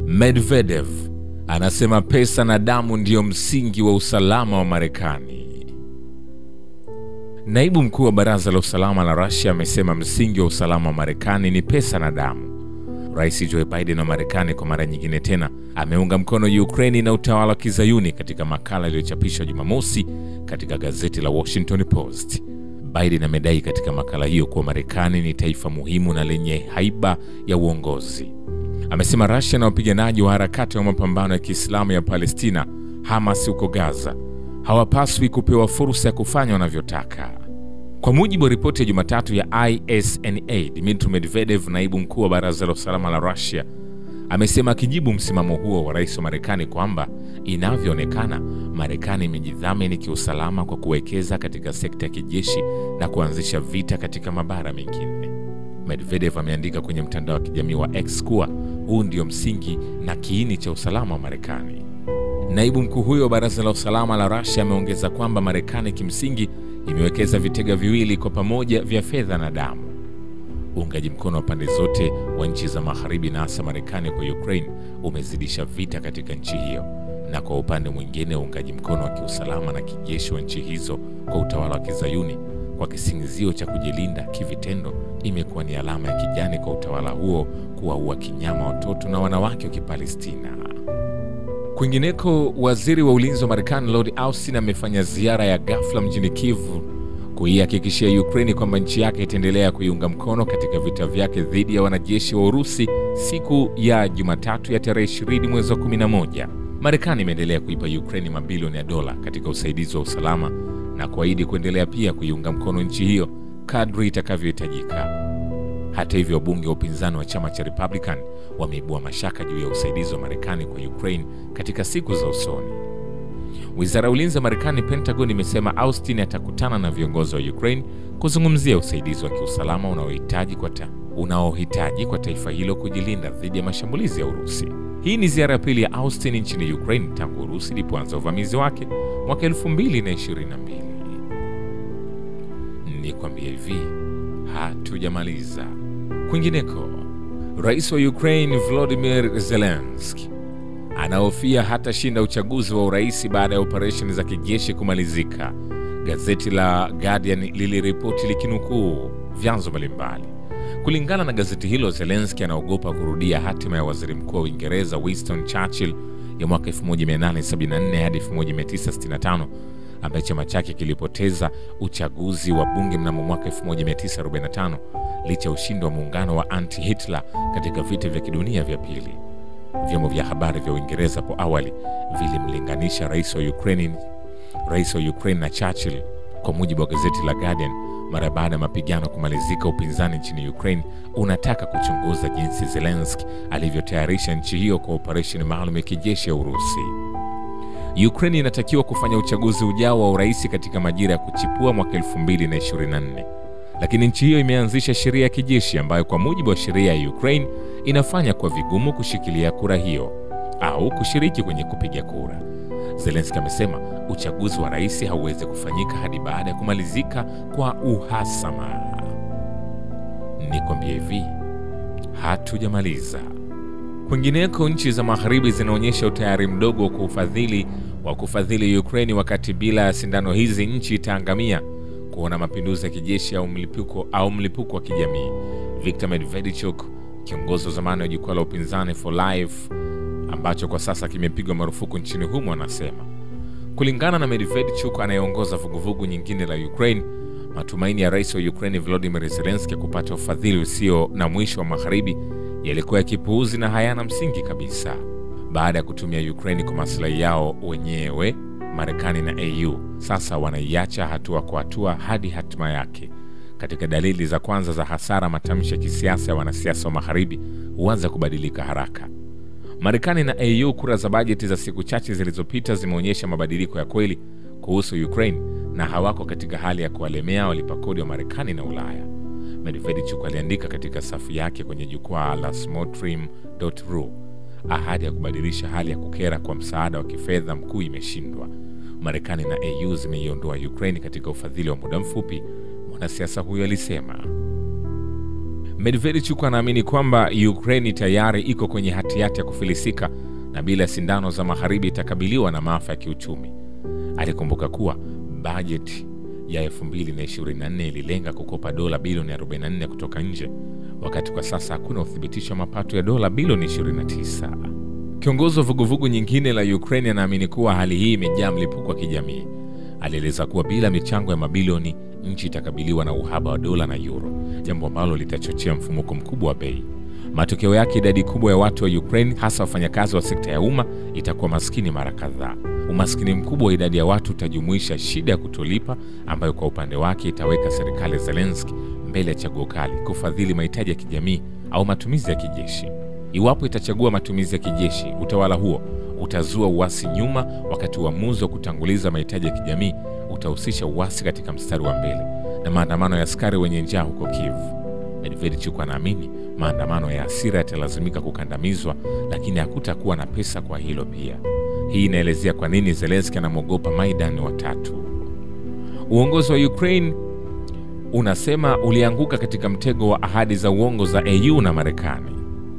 Medvedev anasema pesa na damu ndio msingi wa usalama wa Marekani. Naibu mkuu wa baraza la usalama la Russia amesema msingi wa usalama wa Marekani ni pesa na damu. Rais Joe Biden wa Marekani kwa mara nyingine tena ameunga mkono Ukraine na utawala wa Kizayuni katika makala iliyochapishwa Jumamosi katika gazeti la Washington Post. Biden amedai katika makala hiyo kuwa Marekani ni taifa muhimu na lenye haiba ya uongozi. Amesema Russia na wapiganaji wa harakati wa mapambano ya Kiislamu ya Palestina, Hamas huko Gaza, hawapaswi kupewa fursa ya kufanya wanavyotaka. Kwa mujibu wa ripoti ya Jumatatu ya ISNA, Dmitry Medvedev, naibu mkuu wa baraza la usalama la Russia, amesema akijibu msimamo huo wa rais wa Marekani kwamba inavyoonekana Marekani imejidhamini kiusalama kwa kuwekeza katika sekta ya kijeshi na kuanzisha vita katika mabara mengine. Medvedev ameandika kwenye mtandao wa kijamii wa X kuwa huu ndio msingi na kiini cha usalama wa Marekani. Naibu mkuu huyo wa baraza la usalama la Russia ameongeza kwamba Marekani kimsingi imewekeza vitega viwili kwa pamoja vya fedha na damu. Uungaji mkono wa pande zote wa nchi za magharibi na hasa Marekani kwa Ukraine umezidisha vita katika nchi hiyo, na kwa upande mwingine uungaji mkono wa kiusalama na kijeshi wa nchi hizo kwa utawala wa Kizayuni kwa kisingizio cha kujilinda kivitendo imekuwa ni alama ya kijani kwa utawala huo kuwaua kinyama watoto na wanawake wa Kipalestina. Kwingineko, waziri wa ulinzi wa Marekani Lord Austin amefanya ziara ya ghafla mjini Kiev kuihakikishia Ukraine kwamba nchi yake itaendelea kuiunga mkono katika vita vyake dhidi ya wanajeshi wa Urusi siku ya Jumatatu ya tarehe 20 mwezi wa 11. Marekani imeendelea kuipa Ukraine mabilioni ya dola katika usaidizi wa usalama na kuahidi kuendelea pia kuiunga mkono nchi hiyo kadri itakavyohitajika. Hata hivyo, wabunge wa upinzani wa chama cha Republican wameibua mashaka juu ya usaidizi wa Marekani kwa Ukraine katika siku za usoni. Wizara ya ulinzi ya Marekani, Pentagon, imesema Austin atakutana na viongozi wa Ukraine kuzungumzia usaidizi wa kiusalama unaohitaji kwa taifa hilo kujilinda dhidi ya mashambulizi ya Urusi. Hii ni ziara ya pili ya Austin nchini Ukraine tangu Urusi ilipoanza uvamizi wake mwaka 2022. Nikwambie hivi, hatujamaliza. Kwingineko, rais wa Ukraine Volodymyr Zelensky anahofia hatashinda uchaguzi wa urais baada ya operesheni za kijeshi kumalizika. Gazeti la Guardian liliripoti likinukuu vyanzo mbalimbali. Kulingana na gazeti hilo, Zelensky anaogopa kurudia hatima ya waziri mkuu wa Uingereza Winston Churchill ya mwaka 1874 hadi 1965, ambaye chama chake kilipoteza uchaguzi wa bunge mnamo mwaka 1945 licha ushindi wa muungano wa anti-Hitler katika vita vya kidunia vya pili. Vyombo vya habari vya Uingereza hapo awali vilimlinganisha rais wa Ukraine na Churchill. Kwa mujibu wa gazeti la Guardian, mara baada ya mapigano kumalizika, upinzani nchini Ukraine unataka kuchunguza jinsi Zelensky alivyotayarisha nchi hiyo kwa operesheni maalum ya kijeshi ya Urusi. Ukraine inatakiwa kufanya uchaguzi ujao wa urais katika majira ya kuchipua mwaka 2024. Lakini nchi hiyo imeanzisha sheria ya kijeshi ambayo kwa mujibu wa sheria ya Ukraine inafanya kwa vigumu kushikilia kura hiyo au kushiriki kwenye kupiga kura. Zelensky amesema uchaguzi wa rais hauwezi kufanyika hadi baada ya kumalizika kwa uhasama. Nikwambie hivi, hatujamaliza. Kwingineko, nchi za magharibi zinaonyesha utayari mdogo wa kufadhili Ukraine wakati bila ya sindano hizi nchi itaangamia kuona mapinduzi ya kijeshi au mlipuko wa kijamii. Viktor Medvedchuk, kiongozi wa zamani wa jukwaa la upinzani For Life ambacho kwa sasa kimepigwa marufuku nchini humo, anasema. Kulingana na Medvedchuk anayeongoza vuguvugu nyingine la Ukraine, matumaini ya rais wa Ukraine Volodymyr Zelensky kupata ufadhili usio na mwisho wa magharibi yalikuwa ya kipuuzi na hayana msingi kabisa. Baada ya kutumia Ukraine kwa maslahi yao wenyewe, Marekani na EU sasa wanaiacha hatua kwa hatua hadi hatima yake. Katika dalili za kwanza za hasara, matamshi ya kisiasa ya wanasiasa wa magharibi huanza kubadilika haraka. Marekani na EU, kura za bajeti za siku chache zilizopita zimeonyesha mabadiliko ya kweli kuhusu Ukraine na hawako katika hali ya kuwalemea walipa kodi wa Marekani na Ulaya. Medvedchuk aliandika katika safu yake kwenye jukwaa la smalltrim.ru, ahadi ya kubadilisha hali ya kukera kwa msaada wa kifedha mkuu imeshindwa. Marekani na EU zimeiondoa Ukraine katika ufadhili wa muda mfupi, mwanasiasa huyo alisema. Medvedchuk anaamini kwamba Ukraine tayari iko kwenye hatihati ya kufilisika na bila sindano za magharibi itakabiliwa na maafa ya kiuchumi. Alikumbuka kuwa bajeti ya 2024 ililenga kukopa dola bilioni 44 kutoka nje, wakati kwa sasa hakuna uthibitisho wa mapato ya dola bilioni 29. Kiongozi wa vuguvugu nyingine la Ukraine anaamini kuwa hali hii imejaa mlipuko wa kijamii. Alieleza kuwa bila michango ya mabilioni, nchi itakabiliwa na uhaba wa dola na euro, jambo ambalo litachochea mfumuko mkubwa wa bei. Matokeo yake, idadi kubwa ya watu wa Ukraine, hasa wafanyakazi wa sekta ya umma, itakuwa maskini mara kadhaa. Umaskini mkubwa wa idadi ya watu utajumuisha shida ya kutolipa, ambayo kwa upande wake itaweka serikali ya Zelensky mbele ya chaguo kali: kufadhili mahitaji ya kijamii au matumizi ya kijeshi. Iwapo itachagua matumizi ya kijeshi, utawala huo utazua uasi nyuma, wakati uamuzi wa kutanguliza mahitaji ya kijamii utahusisha uasi katika mstari wa mbele na maandamano ya askari wenye njaa huko Kiev. Medvedchuk anaamini maandamano ya hasira yatalazimika kukandamizwa, lakini hakutakuwa na pesa kwa hilo pia. Hii inaelezea kwa nini Zelensky anamwogopa Maidan wa tatu. Uongozi wa Ukraine unasema ulianguka katika mtego wa ahadi za uongo za EU na Marekani.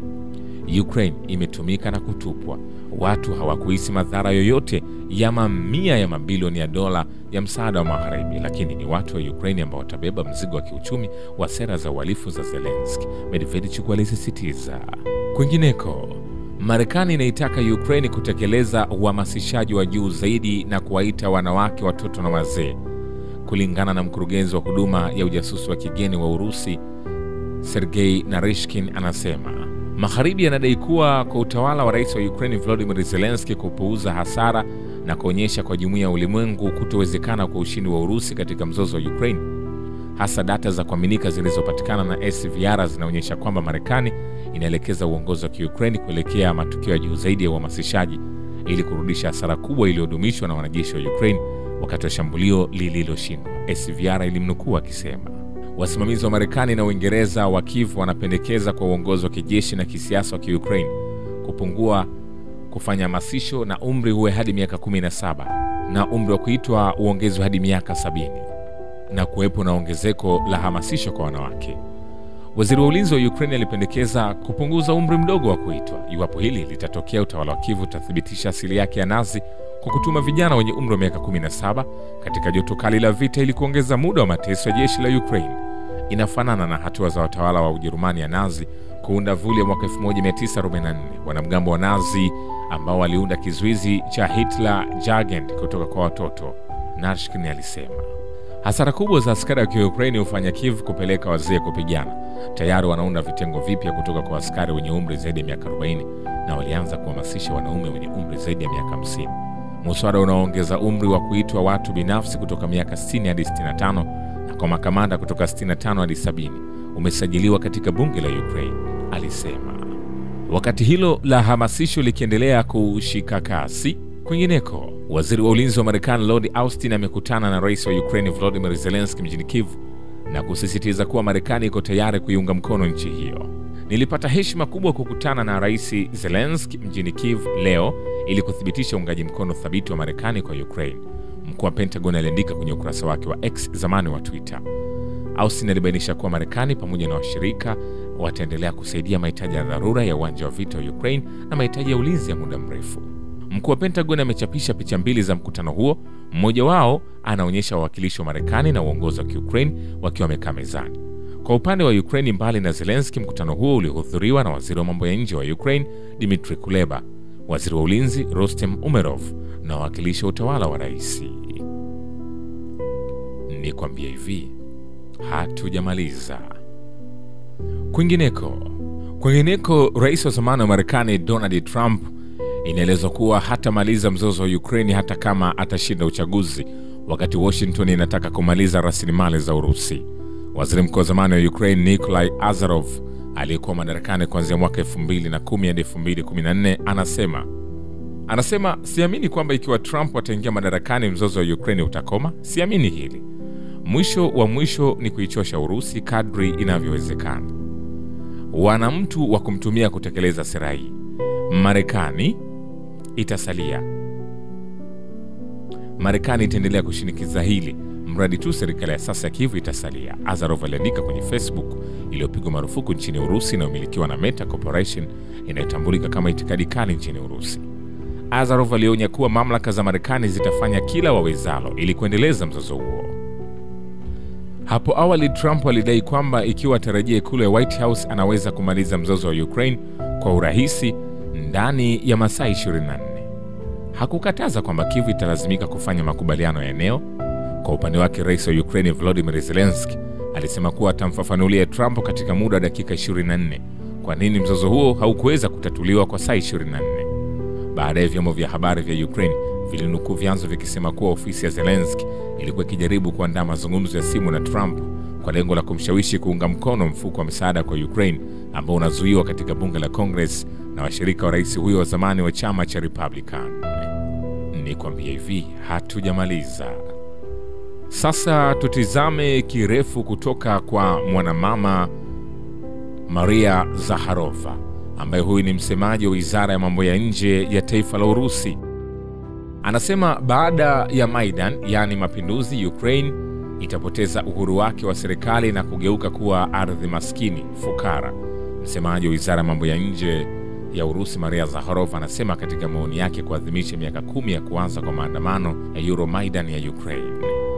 Ukraine imetumika na kutupwa. Watu hawakuhisi madhara yoyote ya mamia ya mabilioni ya dola ya msaada wa magharibi, lakini ni watu wa Ukraine ambao watabeba mzigo wa kiuchumi wa sera za uhalifu za Zelensky, Medvedchuk alisisitiza. Kwingineko, Marekani inaitaka Ukraine kutekeleza uhamasishaji wa juu zaidi na kuwaita wanawake, watoto na wazee. Kulingana na mkurugenzi wa huduma ya ujasusi wa kigeni wa Urusi, Sergei Narishkin, anasema Magharibi yanadai kuwa kwa utawala wa rais wa Ukraine Volodymyr Zelensky kupuuza hasara na kuonyesha kwa jumuiya ya ulimwengu kutowezekana kwa ushindi wa Urusi katika mzozo wa Ukraine. Hasa data za kuaminika zilizopatikana na SVR zinaonyesha kwamba Marekani inaelekeza uongozi wa Ukraine kuelekea matukio ya juu zaidi ya uhamasishaji ili kurudisha hasara kubwa iliyodumishwa na wanajeshi wa Ukraine wakati wa shambulio lililoshindwa. SVR ilimnukuu akisema wasimamizi wa Marekani na Uingereza wa Kiev wanapendekeza kwa uongozi wa kijeshi na kisiasa wa Ukraine kupungua kufanya hamasisho na umri uwe hadi miaka 17 na umri wa kuitwa uongezwe hadi miaka 70 na kuwepo na ongezeko la hamasisho kwa wanawake. Waziri wa ulinzi wa Ukraine alipendekeza kupunguza umri mdogo wa kuitwa. Iwapo hili litatokea, utawala wa Kiev utathibitisha asili yake ya Nazi kwa kutuma vijana wenye umri wa miaka 17 katika joto kali la vita ili kuongeza muda wa mateso ya jeshi la Ukraine. Inafanana na hatua za watawala wa Ujerumani ya Nazi kuunda vuli ya mwaka 1944, wanamgambo wa Nazi ambao waliunda kizuizi cha Hitler Jugend kutoka kwa watoto, Narishkin alisema. Hasara kubwa za askari wa Ukraine hufanya Kiev kupeleka wazee kupigana. Tayari wanaunda vitengo vipya kutoka kwa askari wenye umri zaidi ya miaka 40 na walianza kuhamasisha wanaume wenye umri zaidi ya miaka 50. Muswada unaoongeza umri wa kuitwa watu binafsi kutoka miaka 60 hadi 65 na kwa makamanda kutoka 65 hadi 70 umesajiliwa katika bunge la Ukraine, alisema. Wakati hilo la hamasisho likiendelea kushika kasi, kwingineko, waziri wa ulinzi wa Marekani Lord Austin amekutana na rais wa Ukraine Volodymyr Zelensky mjini Kiev na kusisitiza kuwa Marekani iko tayari kuiunga mkono nchi hiyo. Nilipata heshima kubwa kukutana na rais Zelensky mjini Kiev leo ili kuthibitisha uungaji mkono thabiti wa Marekani kwa Ukraine, mkuu wa Pentagon aliandika kwenye ukurasa wake wa X, zamani wa Twitter. Austin alibainisha kuwa Marekani pamoja na washirika wataendelea kusaidia mahitaji ya dharura ya uwanja wa vita wa Ukraine na mahitaji ya ulinzi ya muda mrefu. Mkuu wa Pentagon amechapisha picha mbili za mkutano huo. Mmoja wao anaonyesha wawakilishi wa Marekani na uongozi wa Ukraine wakiwa wamekaa mezani. Kwa upande wa Ukraine, mbali na Zelensky, mkutano huo ulihudhuriwa na waziri wa mambo ya nje wa Ukraine Dmytro Kuleba, waziri wa ulinzi Rostem Umerov na wawakilishi wa utawala wa rais. Nikwambia hivi, hatujamaliza. Kwingineko, rais wa zamani wa Marekani Donald Trump inaelezwa kuwa hatamaliza mzozo wa Ukraine hata kama atashinda uchaguzi, wakati Washington inataka kumaliza rasilimali za Urusi. Waziri mkuu wa zamani wa Ukraine Nikolai Azarov, aliyekuwa madarakani kuanzia mwaka 2010 hadi 2014, anasema siamini kwamba ikiwa Trump ataingia madarakani mzozo wa Ukraine utakoma. Siamini hili. Mwisho ni kuichosha Urusi kadri inavyowezekana. Wana mtu wa kumtumia kutekeleza sera hii. Marekani itasalia. Marekani itaendelea kushinikiza hili mradi tu serikali ya sasa ya Kiev itasalia, Azarov aliandika kwenye Facebook iliyopigwa marufuku nchini Urusi na umilikiwa na Meta Corporation inayotambulika kama itikadi kali nchini Urusi. Azarov alionya kuwa mamlaka za Marekani zitafanya kila wawezalo ili kuendeleza mzozo huo. Hapo awali Trump alidai kwamba ikiwa atarejea ikulu ya White House anaweza kumaliza mzozo wa Ukraine kwa urahisi ndani ya masaa 24. Hakukataza kwamba Kiev italazimika kufanya makubaliano ya eneo. Kwa upande wake, rais wa Ukraine Volodymyr Zelensky alisema kuwa atamfafanulia Trump katika muda wa dakika 24 kwa nini mzozo huo haukuweza kutatuliwa kwa saa 24. Baadaye vyombo vya habari vya Ukraine vilinukuu vyanzo vikisema kuwa ofisi ya Zelensky ilikuwa ikijaribu kuandaa mazungumzo ya simu na Trump kwa lengo la kumshawishi kuunga mkono mfuko wa msaada kwa Ukraine ambao unazuiwa katika bunge la Congress na washirika wa rais huyo wa zamani wa chama cha Republican. Nikwambie hivi, hatujamaliza. Sasa tutizame kirefu kutoka kwa mwanamama Maria Zakharova, ambaye huyu ni msemaji wa wizara ya mambo ya nje ya taifa la Urusi. Anasema baada ya Maidan, yani mapinduzi, Ukraine itapoteza uhuru wake wa serikali na kugeuka kuwa ardhi maskini, fukara. Msemaji wa wizara ya mambo ya nje ya Urusi Maria Zakharova anasema katika maoni yake kuadhimisha miaka 10 ya kuanza kwa maandamano ya Euromaidan ya Ukraine.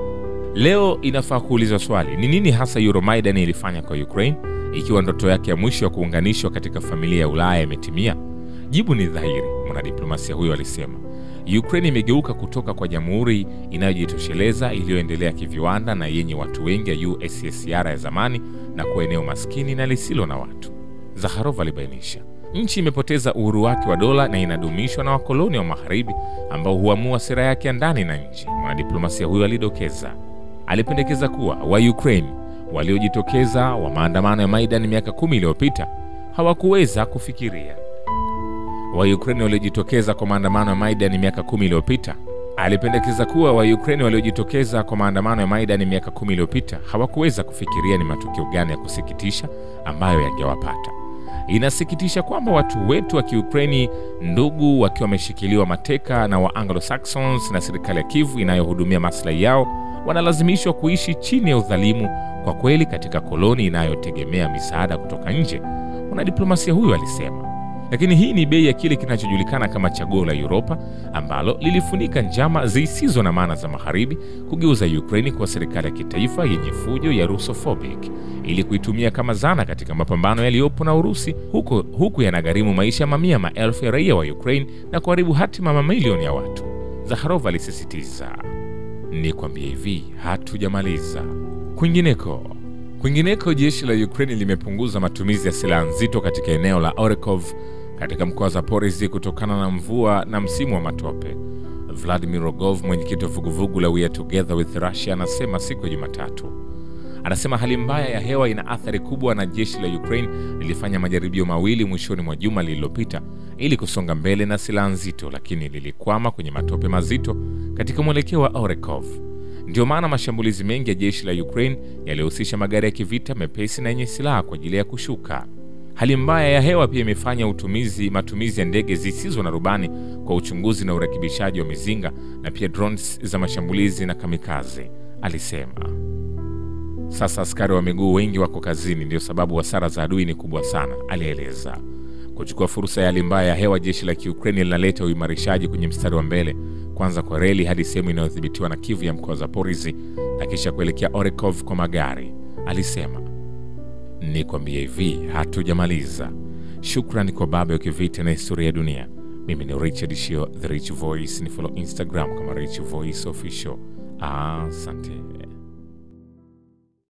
Leo inafaa kuulizwa swali, ni nini hasa Euromaidan ilifanya kwa Ukraine ikiwa ndoto yake ya mwisho ya kuunganishwa katika familia ya Ulaya imetimia? Jibu ni dhahiri, mwanadiplomasia huyo alisema. Ukraine imegeuka kutoka kwa jamhuri inayojitosheleza iliyoendelea kiviwanda na yenye watu wengi ya USSR ya zamani na kuwa eneo maskini na lisilo na watu. Zakharova alibainisha, nchi imepoteza uhuru wake wa dola na inadumishwa na wakoloni wa magharibi ambao huamua sera yake ya ndani na nje, mwanadiplomasia huyo alidokeza. Alipendekeza kuwa wa Ukraine waliojitokeza wa maandamano ya Maidan miaka 10 iliyopita hawakuweza kufikiria. Wa Ukraine waliojitokeza kwa maandamano ya Maidan miaka 10 iliyopita. Alipendekeza kuwa wa Ukraine waliojitokeza kwa maandamano ya Maidan miaka 10 iliyopita hawakuweza kufikiria ni matukio gani ya kusikitisha ambayo yangewapata. Inasikitisha kwamba watu wetu wa Kiukraini, ndugu wakiwa wameshikiliwa mateka na wa Anglo-Saxons na serikali ya Kiev inayohudumia maslahi yao, wanalazimishwa kuishi chini ya udhalimu kwa kweli katika koloni inayotegemea misaada kutoka nje, mwanadiplomasia huyo alisema. Lakini hii ni bei ya kile kinachojulikana kama chaguo la Europa ambalo lilifunika njama zisizo na maana za magharibi kugeuza Ukraine kwa serikali ya kitaifa yenye fujo ya Russophobic ili kuitumia kama zana katika mapambano yaliyopo na Urusi, huku yanagharimu maisha mamia maelfu ya raia wa Ukraine na kuharibu hatima mamilioni ya watu. Zakharova alisisitiza, nikwambie hivi, hatujamaliza. Kwingineko, jeshi la Ukraine limepunguza matumizi ya silaha nzito katika eneo la Orikov katika mkoa wa Zaporizhzhia kutokana na mvua na msimu wa matope. Vladimir Rogov, mwenyekiti wa vuguvugu la We Are Together with Russia, anasema siku ya Jumatatu. Anasema hali mbaya ya hewa ina athari kubwa na jeshi la Ukraine lilifanya majaribio mawili mwishoni mwa juma lililopita ili kusonga mbele na silaha nzito, lakini lilikwama kwenye matope mazito katika mwelekeo wa Orikov. Ndio maana mashambulizi mengi ya jeshi la Ukraine yalihusisha magari ya kivita mepesi na yenye silaha kwa ajili ya kushuka. Hali mbaya ya hewa pia imefanya matumizi ya ndege zisizo na rubani kwa uchunguzi na urekebishaji wa mizinga na pia drones za mashambulizi na kamikaze, alisema. Sasa askari wa miguu wengi wako kazini, ndio sababu hasara za adui ni kubwa sana, alieleza. Kuchukua fursa ya hali mbaya ya hewa, jeshi la Ukraine linaleta uimarishaji kwenye mstari wa mbele, kwanza kwa reli hadi sehemu inayodhibitiwa na Kiev ya mkoa wa Zaporizhzhia na kisha kuelekea Orikov kwa magari, alisema. Nikwambie hivi, hatujamaliza. Shukrani kwa baba ya kivita na historia ya dunia. Mimi ni Richard Shio, The Rich Voice. Ni follow Instagram kama Rich Voice Official. Asante.